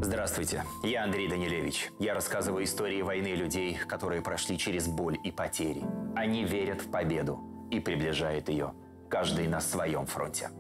Здравствуйте, я Андрей Данилевич. Я рассказываю истории войны людей, которые прошли через боль и потери. Они верят в победу и приближают ее, каждый на своем фронте.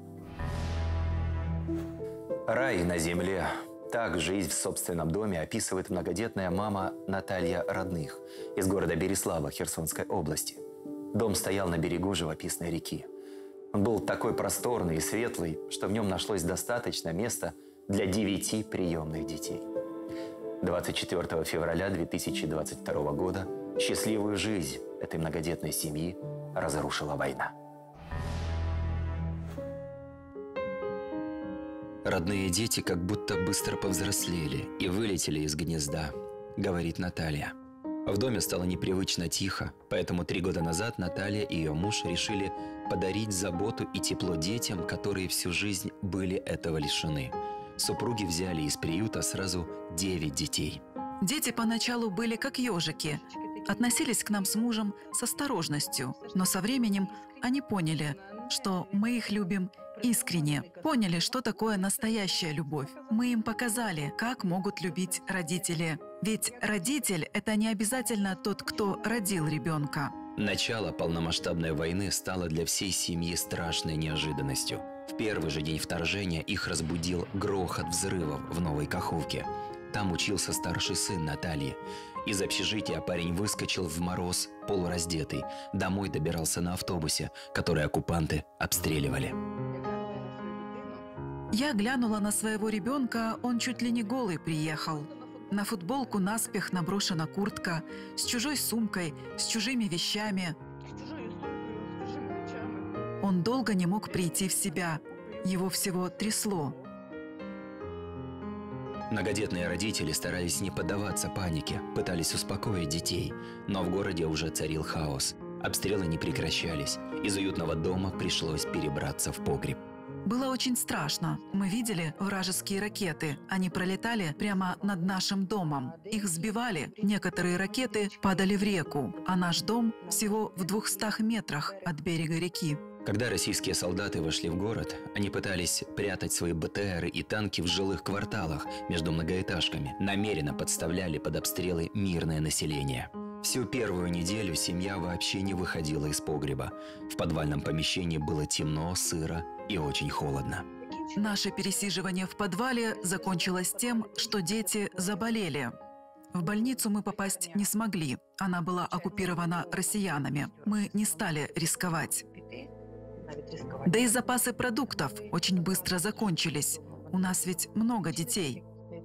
Рай на земле. Так жизнь в собственном доме описывает многодетная мама Наталья Родных из города Береслава Херсонской области. Дом стоял на берегу живописной реки. Он был такой просторный и светлый, что в нем нашлось достаточно места для 9 приемных детей. 24 февраля 2022 года счастливую жизнь этой многодетной семьи разрушила война. Родные дети как будто быстро повзрослели и вылетели из гнезда, говорит Наталья. В доме стало непривычно тихо, поэтому 3 года назад Наталья и ее муж решили подарить заботу и тепло детям, которые всю жизнь были этого лишены. Супруги взяли из приюта сразу 9 детей. Дети поначалу были как ежики, относились к нам с мужем с осторожностью, но со временем они поняли, что мы их любим искренне, поняли, что такое настоящая любовь. Мы им показали, как могут любить родители. Ведь родитель – это не обязательно тот, кто родил ребенка. Начало полномасштабной войны стало для всей семьи страшной неожиданностью. В первый же день вторжения их разбудил грохот взрывов в Новой Каховке. Там учился старший сын Натальи. Из общежития парень выскочил в мороз, полураздетый. Домой добирался на автобусе, который оккупанты обстреливали. Я глянула на своего ребенка, он чуть ли не голый приехал. На футболку наспех наброшена куртка, с чужой сумкой, с чужими вещами. Он долго не мог прийти в себя. Его всего трясло. Многодетные родители старались не поддаваться панике, пытались успокоить детей. Но в городе уже царил хаос. Обстрелы не прекращались. Из уютного дома пришлось перебраться в погреб. Было очень страшно. Мы видели вражеские ракеты. Они пролетали прямо над нашим домом. Их сбивали. Некоторые ракеты падали в реку, а наш дом всего в 200 метрах от берега реки. Когда российские солдаты вошли в город, они пытались прятать свои БТРы и танки в жилых кварталах между многоэтажками, намеренно подставляли под обстрелы мирное население. Всю первую неделю семья вообще не выходила из погреба. В подвальном помещении было темно, сыро и очень холодно. Наше пересиживание в подвале закончилось тем, что дети заболели. В больницу мы попасть не смогли. Она была оккупирована россиянами. Мы не стали рисковать. Да и запасы продуктов очень быстро закончились. У нас ведь много детей.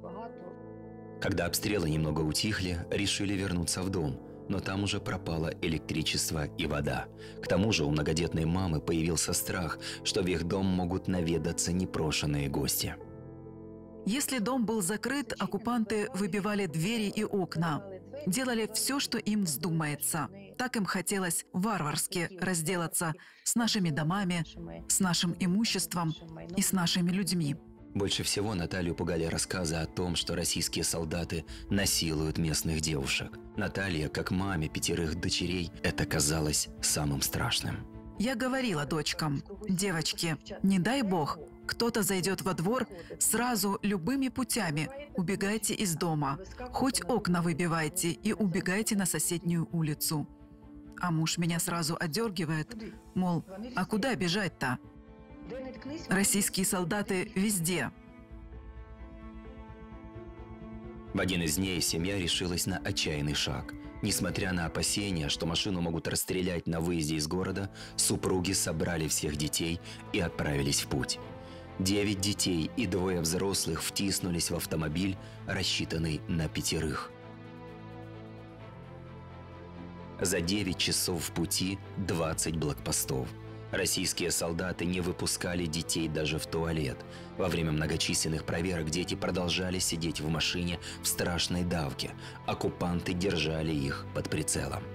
Когда обстрелы немного утихли, решили вернуться в дом, но там уже пропало электричество и вода. К тому же у многодетной мамы появился страх, что в их дом могут наведаться непрошенные гости. Если дом был закрыт, оккупанты выбивали двери и окна. Делали все, что им вздумается. Так им хотелось варварски разделаться с нашими домами, с нашим имуществом и с нашими людьми. Больше всего Наталью пугали рассказы о том, что российские солдаты насилуют местных девушек. Наталья, как маме 5 дочерей, это казалось самым страшным. Я говорила дочкам: девочки, не дай бог, кто-то зайдет во двор, сразу любыми путями убегайте из дома. Хоть окна выбивайте и убегайте на соседнюю улицу. А муж меня сразу отдергивает, мол, а куда бежать-то? Российские солдаты везде. В один из дней семья решилась на отчаянный шаг. Несмотря на опасения, что машину могут расстрелять на выезде из города, супруги собрали всех детей и отправились в путь. 9 детей и 2 взрослых втиснулись в автомобиль, рассчитанный на 5. За 9 часов в пути 20 блокпостов. Российские солдаты не выпускали детей даже в туалет. Во время многочисленных проверок дети продолжали сидеть в машине в страшной давке. Оккупанты держали их под прицелом.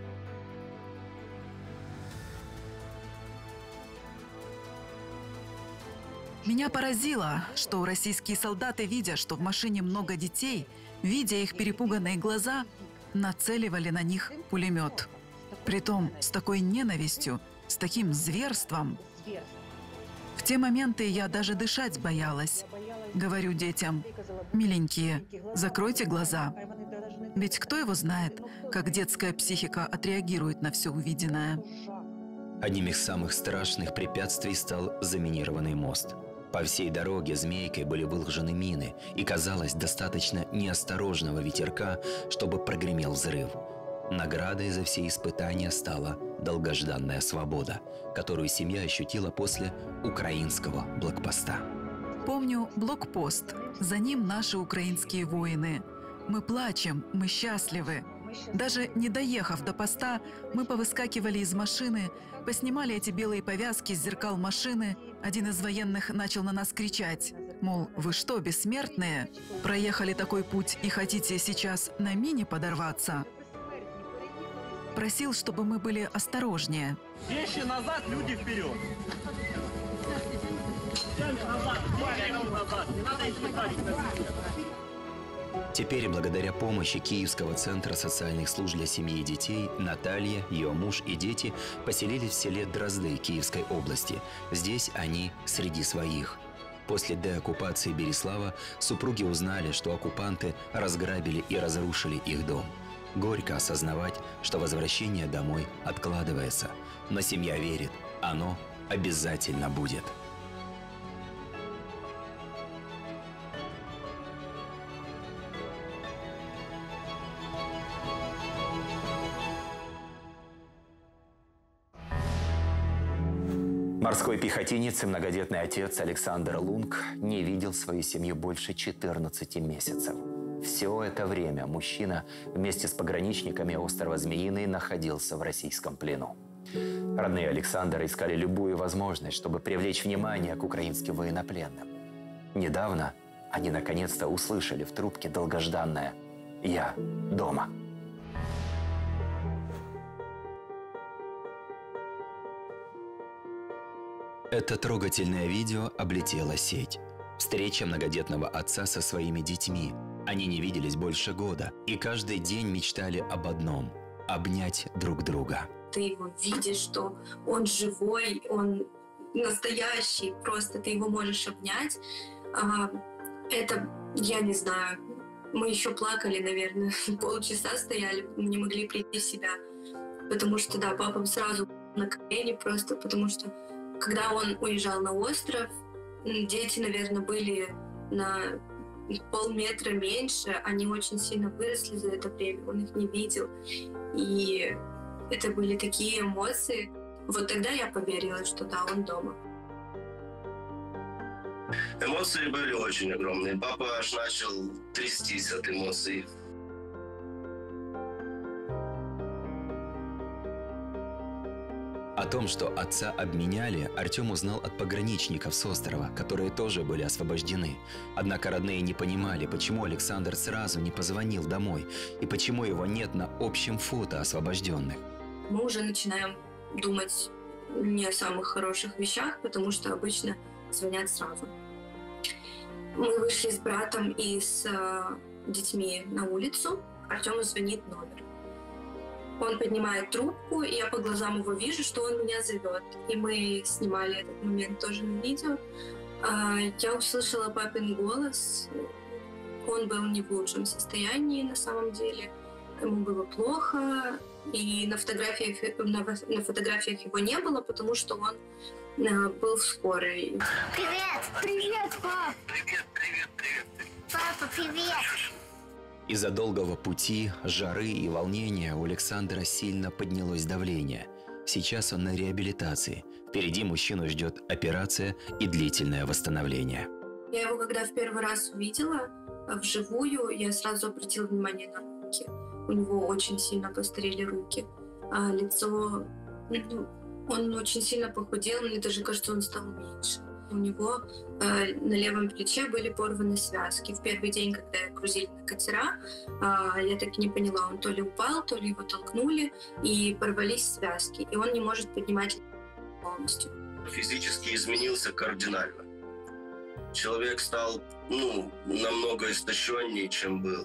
Меня поразило, что российские солдаты, видя, что в машине много детей, видя их перепуганные глаза, нацеливали на них пулемет. Притом с такой ненавистью, с таким зверством. В те моменты я даже дышать боялась. Говорю детям: миленькие, закройте глаза. Ведь кто его знает, как детская психика отреагирует на все увиденное. Одним из самых страшных препятствий стал заминированный мост. По всей дороге змейкой были выложены мины, и казалось, достаточно неосторожного ветерка, чтобы прогремел взрыв. Наградой за все испытания стала долгожданная свобода, которую семья ощутила после украинского блокпоста. Помню блокпост, за ним наши украинские воины. Мы плачем, мы счастливы. Даже не доехав до поста, мы повыскакивали из машины, поснимали эти белые повязки с зеркал машины. Один из военных начал на нас кричать, мол, вы что, бессмертные? Проехали такой путь и хотите сейчас на мине подорваться? Просил, чтобы мы были осторожнее. Вещи назад, люди вперед. Теперь, благодаря помощи Киевского центра социальных служб для семьи и детей, Наталья, ее муж и дети поселились в селе Дрозды Киевской области. Здесь они среди своих. После деоккупации Береслава супруги узнали, что оккупанты разграбили и разрушили их дом. Горько осознавать, что возвращение домой откладывается. Но семья верит, оно обязательно будет. Морской пехотинец и многодетный отец Александр Лунг не видел свою семью больше 14 месяцев. Все это время мужчина вместе с пограничниками острова Змеиный находился в российском плену. Родные Александра искали любую возможность, чтобы привлечь внимание к украинским военнопленным. Недавно они наконец-то услышали в трубке долгожданное «Я дома». Это трогательное видео облетело сеть. Встреча многодетного отца со своими детьми. Они не виделись больше года, и каждый день мечтали об одном – обнять друг друга. Ты его видишь, что он живой, он настоящий, просто ты его можешь обнять. Это, я не знаю, мы еще плакали, наверное, полчаса стояли, не могли прийти в себя. Потому что, да, папа сразу на колени просто, потому что когда он уезжал на остров, дети, наверное, были на полметра меньше, они очень сильно выросли за это время, он их не видел. И это были такие эмоции. Вот тогда я поверила, что да, он дома. Эмоции были очень огромные. Папа аж начал трястись от эмоций. О том, что отца обменяли, Артем узнал от пограничников с острова, которые тоже были освобождены. Однако родные не понимали, почему Александр сразу не позвонил домой и почему его нет на общем фото освобожденных. Мы уже начинаем думать не о самых хороших вещах, потому что обычно звонят сразу. Мы вышли с братом и с детьми на улицу. Артему звонит номер. Он поднимает трубку, и я по глазам его вижу, что он меня зовет. И мы снимали этот момент тоже на видео. Я услышала папин голос. Он был не в лучшем состоянии на самом деле. Ему было плохо. И на фотографиях его не было, потому что он был в скорой. Привет! Привет, пап! Привет! Папа, привет! Из-за долгого пути, жары и волнения у Александра сильно поднялось давление. Сейчас он на реабилитации. Впереди мужчину ждет операция и длительное восстановление. Я его когда в первый раз увидела вживую, я сразу обратила внимание на руки. У него очень сильно постарели руки. А лицо... Он очень сильно похудел, мне даже кажется, он стал меньше. У него на левом плече были порваны связки. В первый день, когда его грузили на катера, я так и не поняла, он то ли упал, то ли его толкнули, и порвались связки. И он не может поднимать полностью. Физически изменился кардинально. Человек стал, намного истощеннее, чем был.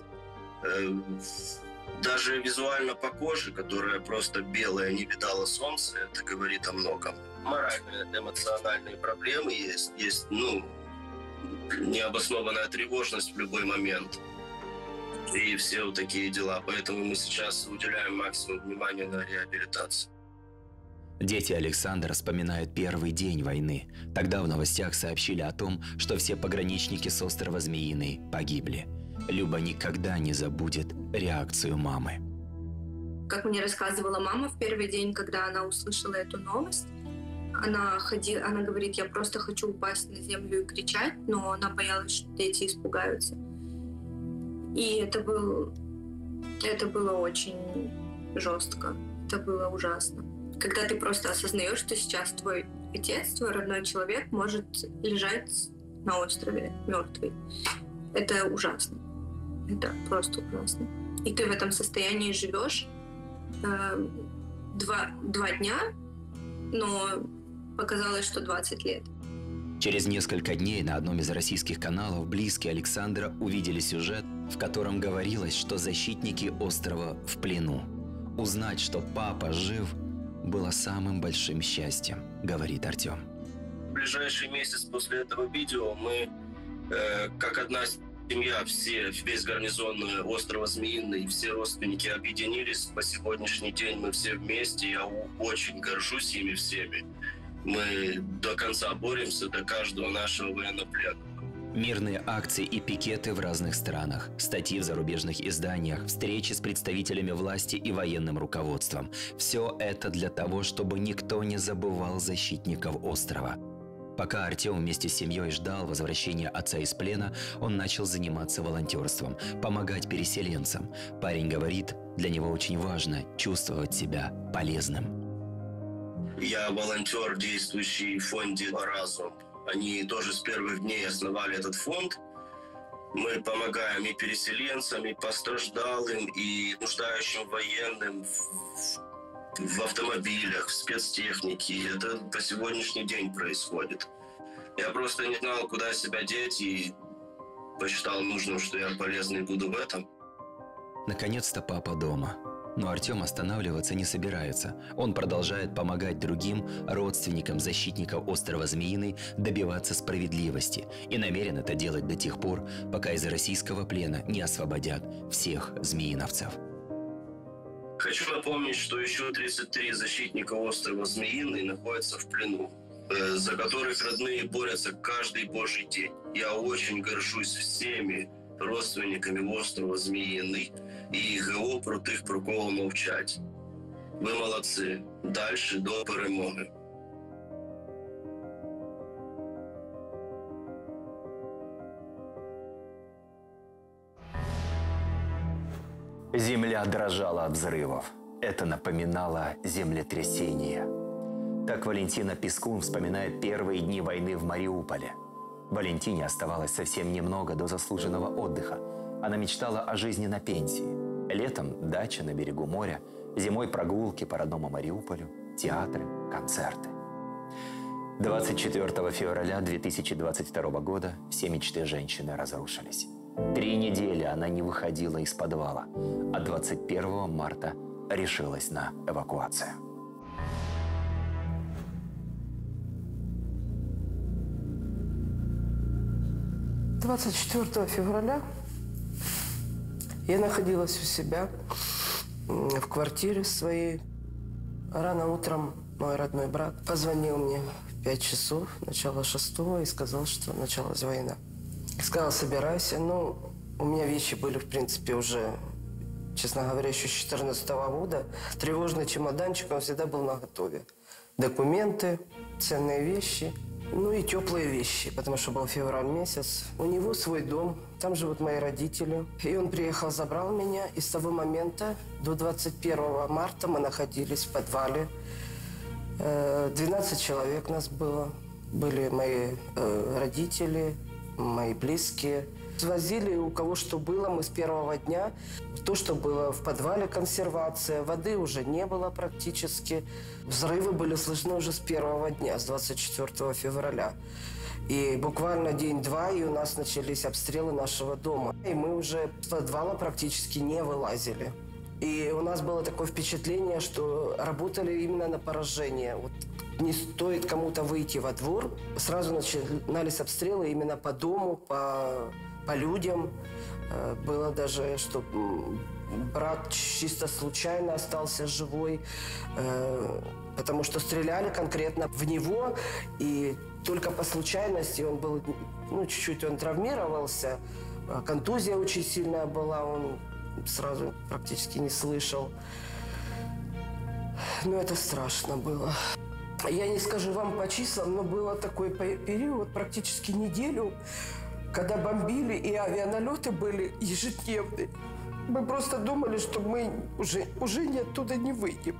Даже визуально по коже, которая просто белая, не видала солнца, это говорит о многом. Моральные, эмоциональные проблемы есть, необоснованная тревожность в любой момент. И все вот такие дела. Поэтому мы сейчас уделяем максимум внимания на реабилитацию. Дети Александра вспоминают первый день войны. Тогда в новостях сообщили о том, что все пограничники с острова Змеиный погибли. Люба никогда не забудет реакцию мамы. Как мне рассказывала мама в первый день, когда она услышала эту новость, она говорит, я просто хочу упасть на землю и кричать, но она боялась, что дети испугаются. И это было очень жестко, это было ужасно. Когда ты просто осознаешь, что сейчас твой отец, твой родной человек может лежать на острове мертвый. Это ужасно. Это просто ужасно. И ты в этом состоянии живешь два дня, но показалось, что 20 лет. Через несколько дней на одном из российских каналов близкие Александра увидели сюжет, в котором говорилось, что защитники острова в плену. Узнать, что папа жив, было самым большим счастьем, говорит Артем. В ближайший месяц после этого видео мы, как одна семья, весь гарнизон острова Змеиный, все родственники объединились. По сегодняшний день мы все вместе. Я очень горжусь ими всеми. Мы до конца боремся до каждого нашего военнопленного. Мирные акции и пикеты в разных странах, статьи в зарубежных изданиях, встречи с представителями власти и военным руководством. Все это для того, чтобы никто не забывал защитников острова. Пока Артем вместе с семьей ждал возвращения отца из плена, он начал заниматься волонтерством, помогать переселенцам. Парень говорит, для него очень важно чувствовать себя полезным. Я волонтер, действующий в фонде «Разум». Они тоже с первых дней основали этот фонд. Мы помогаем и переселенцам, и пострадалым, и нуждающим военным в автомобилях, в спецтехнике. Это по сегодняшний день происходит. Я просто не знал, куда себя деть, и посчитал нужным, что я полезный буду в этом. Наконец-то папа дома. Но Артем останавливаться не собирается. Он продолжает помогать другим родственникам защитников острова Змеиный добиваться справедливости и намерен это делать до тех пор, пока из российского плена не освободят всех змеиновцев. Хочу напомнить, что еще 33 защитника острова Змеиный находятся в плену, за которых родные борются каждый божий день. Я очень горжусь всеми родственниками острова Змеиный і ГО про тих, про кого мовчать. Ви молодці. Дальше до перемоги. Земля дрожала от взрывов. Это напоминало землетрясение. Так Валентина Пискун вспоминает первые дни войны в Мариуполе. Валентине оставалось совсем немного до заслуженного отдыха. Она мечтала о жизни на пенсии. Летом дача на берегу моря, зимой прогулки по родному Мариуполю, театры, концерты. 24 февраля 2022 года все мечты женщины разрушились. 3 недели она не выходила из подвала, а 21 марта решилась на эвакуацию. – 24 февраля я находилась у себя в квартире своей. Рано утром мой родной брат позвонил мне в 5 часов, начало 6, и сказал, что началась война. Сказал, собирайся. Ну, у меня вещи были, в принципе, уже, честно говоря, еще с 2014 года. Тревожный чемоданчик, он всегда был наготове. Документы, ценные вещи. Ну и теплые вещи, потому что был февраль месяц. У него свой дом, там живут мои родители. И он приехал, забрал меня. И с того момента до 21 марта мы находились в подвале. 12 человек нас было. Были мои родители, мои близкие. Свозили у кого что было. Мы с первого дня. То, что было в подвале, консервация. Воды уже не было практически. Взрывы были слышны уже с первого дня, с 24 февраля. И буквально день-два, и у нас начались обстрелы нашего дома. И мы уже с подвала практически не вылазили. И у нас было такое впечатление, что работали именно на поражение. Вот не стоит кому-то выйти во двор. Сразу начинались обстрелы именно по дому, по людям. Было даже, что брат чисто случайно остался живой, потому что стреляли конкретно в него, и только по случайности он был, чуть-чуть он травмировался, контузия очень сильная была, он сразу практически не слышал. Но это страшно было. Я не скажу вам по числам, но был такой период, практически неделю, когда бомбили, и авианалеты были ежедневные. Мы просто думали, что мы уже оттуда не выйдем.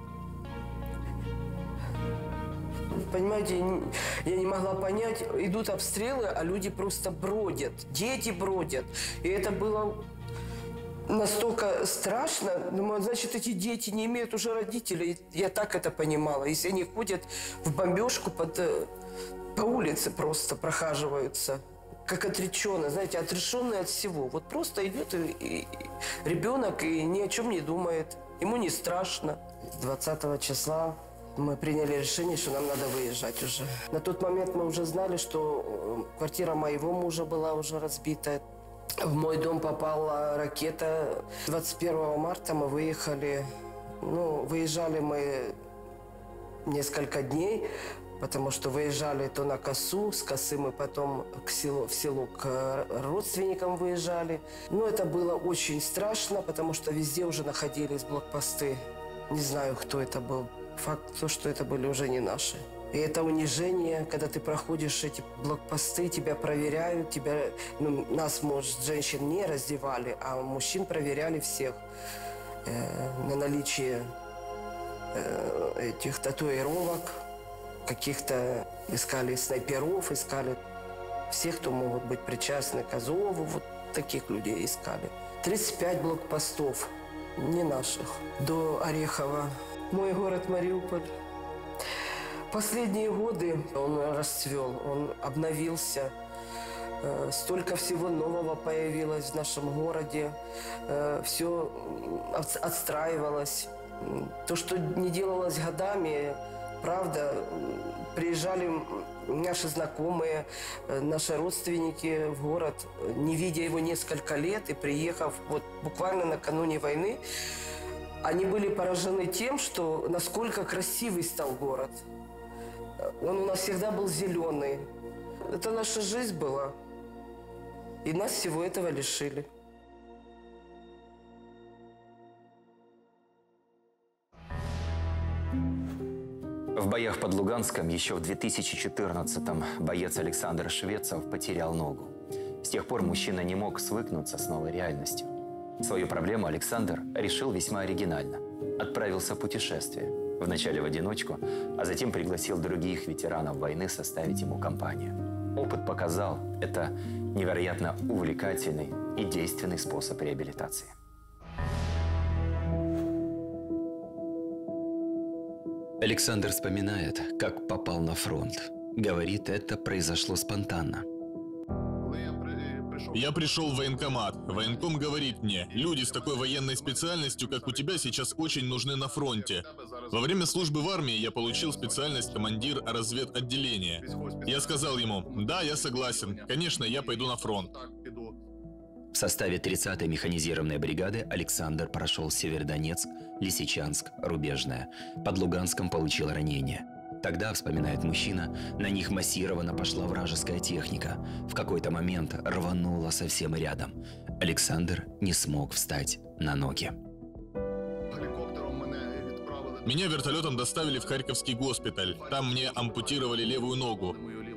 Понимаете, я не могла понять, идут обстрелы, а люди просто бродят, дети бродят. И это было настолько страшно. Думаю, значит, эти дети не имеют уже родителей. Я так это понимала. Если они ходят в бомбежку по улице просто прохаживаются, как отреченные, знаете, отрешенные от всего. Вот просто идет и ребенок и ни о чем не думает. Ему не страшно. 20 числа мы приняли решение, что нам надо выезжать уже. На тот момент мы уже знали, что квартира моего мужа была уже разбита. В мой дом попала ракета. 21 марта мы выехали. Выезжали мы несколько дней, потому что выезжали то на Косу, с Косы мы потом в село к родственникам выезжали. Это было очень страшно, потому что везде уже находились блокпосты. Не знаю, кто это был. Факт то, что это были уже не наши. И это унижение, когда ты проходишь эти блокпосты, тебя проверяют, нас, может, женщин не раздевали, а мужчин проверяли всех на наличие этих татуировок, каких-то искали снайперов, искали всех, кто могут быть причастны к Азову, вот таких людей искали. 35 блокпостов, не наших, до Орехова. Мой город Мариуполь. Последние годы он расцвел, он обновился. Столько всего нового появилось в нашем городе. Все отстраивалось. То, что не делалось годами, правда, приезжали наши знакомые, наши родственники в город, не видя его несколько лет, и приехав буквально накануне войны, они были поражены тем, что насколько красивый стал город. Он у нас всегда был зеленый. Это наша жизнь была. И нас всего этого лишили. В боях под Луганском еще в 2014-м боец Александр Швецов потерял ногу. С тех пор мужчина не мог свыкнуться с новой реальностью. Свою проблему Александр решил весьма оригинально. Отправился в путешествие. Вначале в одиночку, а затем пригласил других ветеранов войны составить ему компанию. Опыт показал, это невероятно увлекательный и действенный способ реабилитации. Александр вспоминает, как попал на фронт. Говорит, это произошло спонтанно. Я пришел в военкомат. Военком говорит мне, люди с такой военной специальностью, как у тебя, сейчас очень нужны на фронте. Во время службы в армии я получил специальность командир разведотделения. Я сказал ему, да, я согласен, конечно, я пойду на фронт. В составе 30-й механизированной бригады Александр прошел Северодонецк, Лисичанск, Рубежное. Под Луганском получил ранение. Тогда, вспоминает мужчина, на них массированно пошла вражеская техника. В какой-то момент рвануло совсем рядом. Александр не смог встать на ноги. Меня вертолетом доставили в Харьковский госпиталь. Там мне ампутировали левую ногу.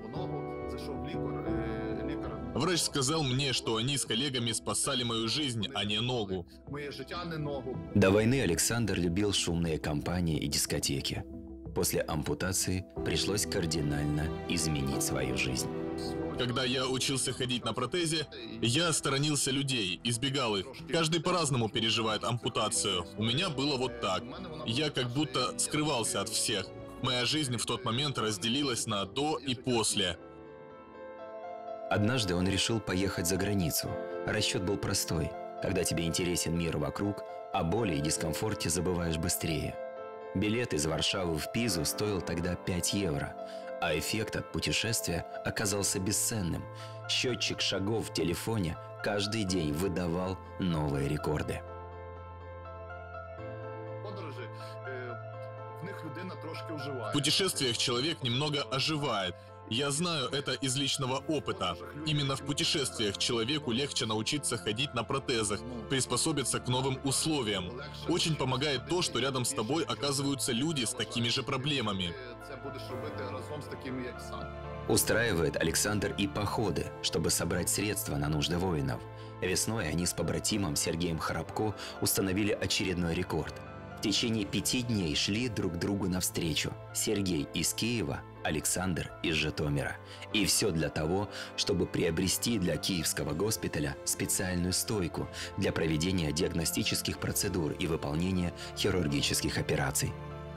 Врач сказал мне, что они с коллегами спасали мою жизнь, а не ногу. До войны Александр любил шумные компании и дискотеки. После ампутации пришлось кардинально изменить свою жизнь. Когда я учился ходить на протезе, я сторонился людей, избегал их. Каждый по-разному переживает ампутацию. У меня было вот так. Я как будто скрывался от всех. Моя жизнь в тот момент разделилась на «до» и «после». Однажды он решил поехать за границу. Расчет был простой. Когда тебе интересен мир вокруг, о боли и дискомфорте забываешь быстрее. Билет из Варшавы в Пизу стоил тогда 5 евро, а эффект от путешествия оказался бесценным. Счетчик шагов в телефоне каждый день выдавал новые рекорды. В путешествиях человек немного оживает. Я знаю это из личного опыта. Именно в путешествиях человеку легче научиться ходить на протезах, приспособиться к новым условиям. Очень помогает то, что рядом с тобой оказываются люди с такими же проблемами. Устраивает Александр и походы, чтобы собрать средства на нужды воинов. Весной они с побратимом Сергеем Хоробко установили очередной рекорд. В течение 5 дней шли друг другу навстречу. Сергей из Киева, Александр из Житомира. И все для того, чтобы приобрести для киевского госпиталя специальную стойку для проведения диагностических процедур и выполнения хирургических операций.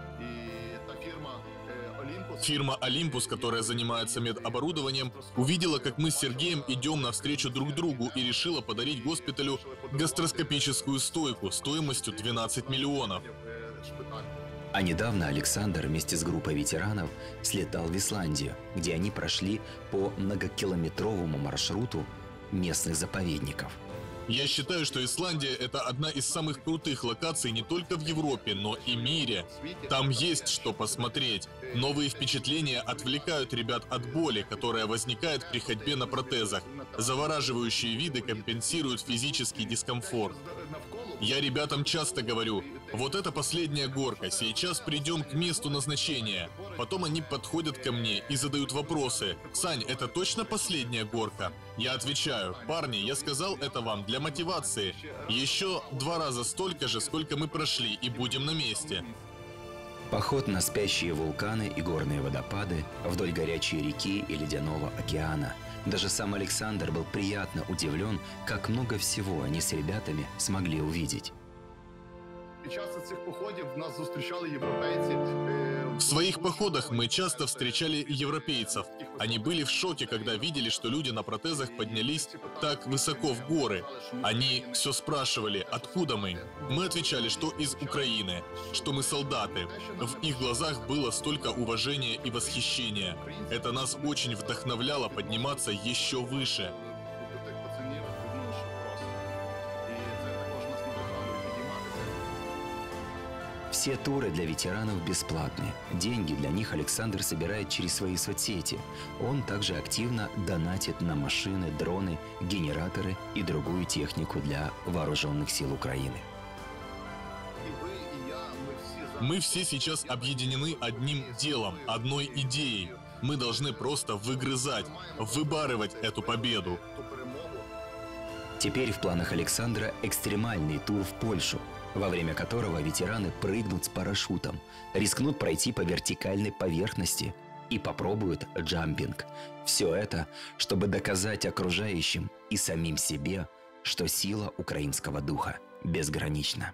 Фирма «Олимпус», которая занимается медоборудованием, увидела, как мы с Сергеем идем навстречу друг другу и решила подарить госпиталю гастроскопическую стойку стоимостью 12 миллионов. А недавно Александр вместе с группой ветеранов слетал в Исландию, где они прошли по многокилометровому маршруту местных заповедников. Я считаю, что Исландия – это одна из самых крутых локаций не только в Европе, но и мире. Там есть что посмотреть. Новые впечатления отвлекают ребят от боли, которая возникает при ходьбе на протезах. Завораживающие виды компенсируют физический дискомфорт. Я ребятам часто говорю: вот это последняя горка, сейчас придем к месту назначения. Потом они подходят ко мне и задают вопросы: «Сань, это точно последняя горка?» Я отвечаю: парни, я сказал это вам для мотивации. Еще 2 раза столько же, сколько мы прошли, и будем на месте. Поход на спящие вулканы и горные водопады, вдоль горячей реки и ледяного океана. Даже сам Александр был приятно удивлен, как много всего они с ребятами смогли увидеть. В своих походах мы часто встречали европейцев. Они были в шоке, когда видели, что люди на протезах поднялись так высоко в горы. Они все спрашивали, откуда мы. Мы отвечали, что из Украины, что мы солдаты. В их глазах было столько уважения и восхищения. Это нас очень вдохновляло подниматься еще выше. Все туры для ветеранов бесплатны. Деньги для них Александр собирает через свои соцсети. Он также активно донатит на машины, дроны, генераторы и другую технику для вооруженных сил Украины. Мы все сейчас объединены одним делом, одной идеей. Мы должны просто выгрызать, выбарывать эту победу. Теперь в планах Александра экстремальный тур в Польшу, во время которого ветераны прыгнут с парашютом, рискнут пройти по вертикальной поверхности и попробуют джампинг. Все это, чтобы доказать окружающим и самим себе, что сила украинского духа безгранична.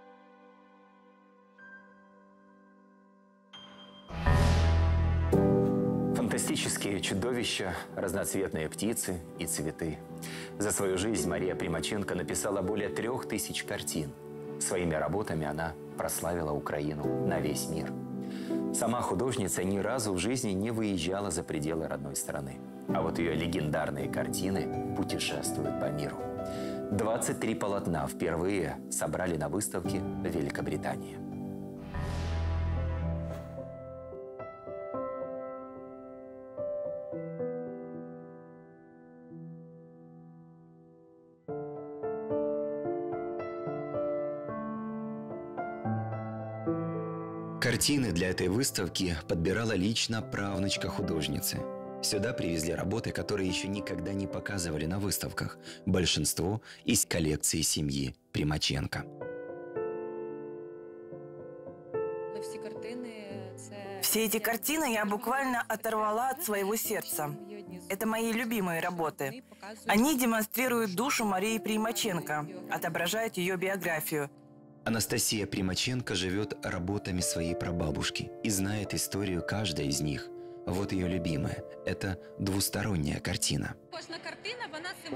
Фантастические чудовища, разноцветные птицы и цветы. За свою жизнь Мария Примаченко написала более 3000 картин. Своими работами она прославила Украину на весь мир. Сама художница ни разу в жизни не выезжала за пределы родной страны. А вот ее легендарные картины путешествуют по миру. 23 полотна впервые собрали на выставке в Великобритании. Картины для этой выставки подбирала лично правнучка художницы. Сюда привезли работы, которые еще никогда не показывали на выставках. Большинство из коллекции семьи Примаченко. Все эти картины я буквально оторвала от своего сердца. Это мои любимые работы. Они демонстрируют душу Марии Примаченко, отображают ее биографию. Анастасия Примаченко живет работами своей прабабушки и знает историю каждой из них. Вот ее любимая. Это двусторонняя картина.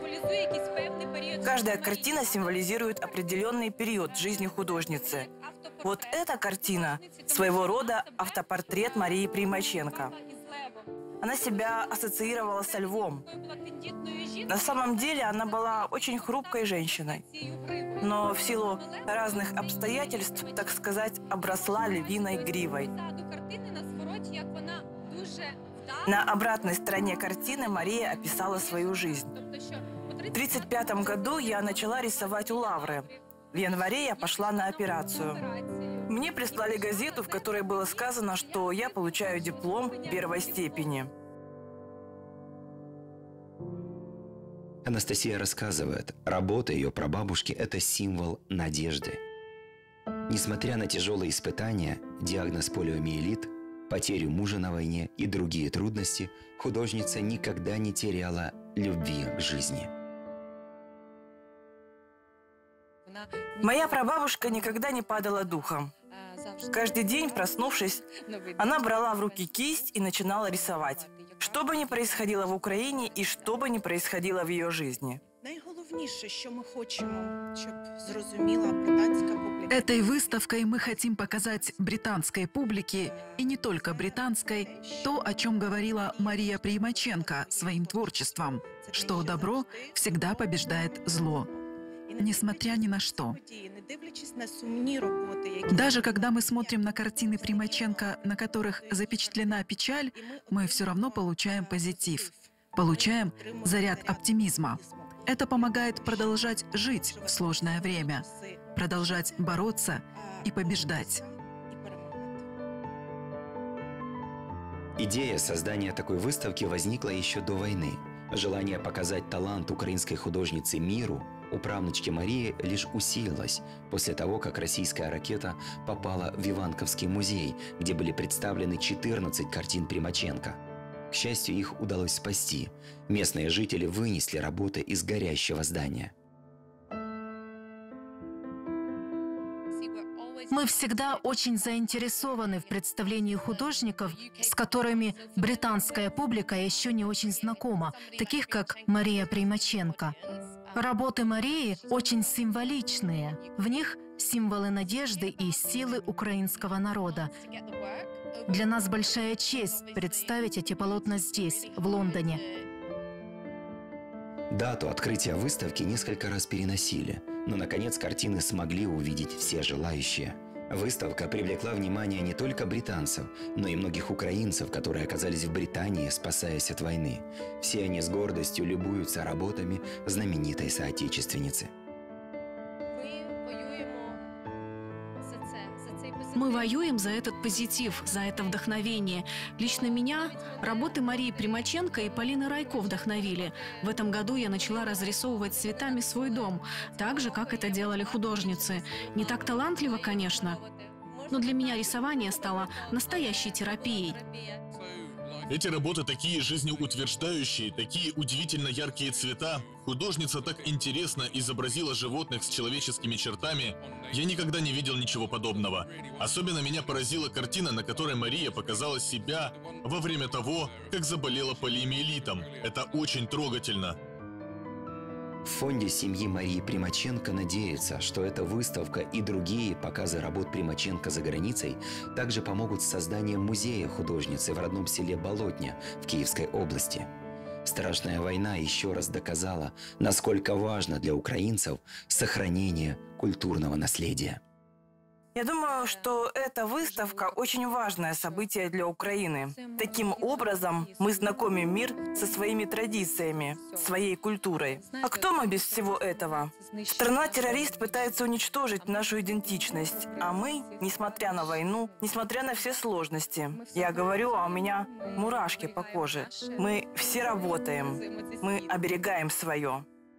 Каждая картина символизирует определенный период в жизни художницы. Вот эта картина – своего рода автопортрет Марии Примаченко. Она себя ассоциировала со львом. На самом деле она была очень хрупкой женщиной, но в силу разных обстоятельств, так сказать, обросла львиной гривой. На обратной стороне картины Мария описала свою жизнь. В 1935 году я начала рисовать у Лавры. В январе я пошла на операцию. Мне прислали газету, в которой было сказано, что я получаю диплом первой степени. Анастасия рассказывает, работа ее прабабушки – это символ надежды. Несмотря на тяжелые испытания, диагноз полиомиелит, потерю мужа на войне и другие трудности, художница никогда не теряла любви к жизни. Моя прабабушка никогда не падала духом. Каждый день, проснувшись, она брала в руки кисть и начинала рисовать. Что бы ни происходило в Украине и что бы ни происходило в ее жизни. Этой выставкой мы хотим показать британской публике, и не только британской, то, о чем говорила Мария Примаченко своим творчеством, что добро всегда побеждает зло, несмотря ни на что. Даже когда мы смотрим на картины Примаченко, на которых запечатлена печаль, мы все равно получаем позитив, получаем заряд оптимизма. Это помогает продолжать жить в сложное время, продолжать бороться и побеждать. Идея создания такой выставки возникла еще до войны. Желание показать талант украинской художницы миру у правнучки Марии лишь усилилось после того, как российская ракета попала в Иванковский музей, где были представлены 14 картин Примаченко. К счастью, их удалось спасти. Местные жители вынесли работы из горящего здания. Мы всегда очень заинтересованы в представлении художников, с которыми британская публика еще не очень знакома, таких как Мария Примаченко. Работы Марии очень символичные. В них символы надежды и силы украинского народа. Для нас большая честь представить эти полотна здесь, в Лондоне. Дату открытия выставки несколько раз переносили, но, наконец, картины смогли увидеть все желающие. Выставка привлекла внимание не только британцев, но и многих украинцев, которые оказались в Британии, спасаясь от войны. Все они с гордостью любуются работами знаменитой соотечественницы. Мы воюем за этот позитив, за это вдохновение. Лично меня работы Марии Примаченко и Полины Райко вдохновили. В этом году я начала разрисовывать цветами свой дом, так же, как это делали художницы. Не так талантливо, конечно, но для меня рисование стало настоящей терапией. Эти работы такие жизнеутверждающие, такие удивительно яркие цвета. Художница так интересно изобразила животных с человеческими чертами. Я никогда не видел ничего подобного. Особенно меня поразила картина, на которой Мария показала себя во время того, как заболела полиомиелитом. Это очень трогательно. В фонде семьи Марии Примаченко надеются, что эта выставка и другие показы работ Примаченко за границей также помогут с созданием музея художницы в родном селе Болотня в Киевской области. Страшная война еще раз доказала, насколько важно для украинцев сохранение культурного наследия. Я думаю, что эта выставка очень важное событие для Украины. Таким образом, мы знакомим мир со своими традициями, своей культурой. А кто мы без всего этого? Страна-террорист пытается уничтожить нашу идентичность, а мы, несмотря на войну, несмотря на все сложности, я говорю, а у меня мурашки по коже. Мы все работаем, мы оберегаем свое.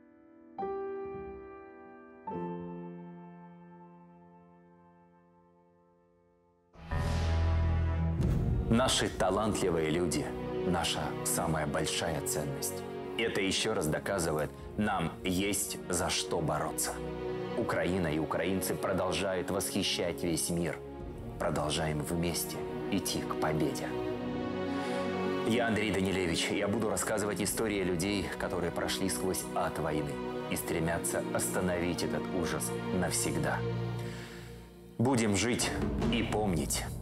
Наши талантливые люди – наша самая большая ценность. Это еще раз доказывает, нам есть за что бороться. Украина и украинцы продолжают восхищать весь мир. Продолжаем вместе идти к победе. Я Андрей Данилевич. Я буду рассказывать истории людей, которые прошли сквозь ад войны и стремятся остановить этот ужас навсегда. Будем жить и помнить.